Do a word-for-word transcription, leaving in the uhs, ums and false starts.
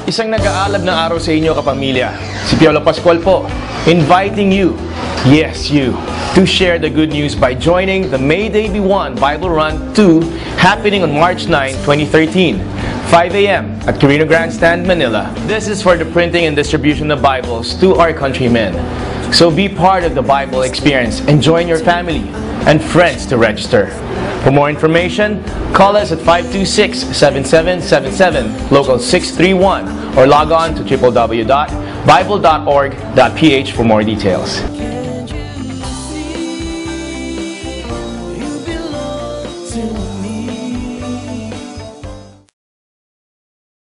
Isang nag-aalab na araw sa inyo, kapamilya. Si Piolo Pascual po, inviting you, yes you, to share the good news by joining the May Day Be One Bible Run two happening on March ninth, twenty thirteen, five A M at Carino Grandstand, Manila. This is for the printing and distribution of Bibles to our countrymen. So be part of the Bible experience and join your family and friends to register. For more information, call us at five two six, seven seven seven seven, local six three one, or log on to w w w dot bible dot org dot p h for more details.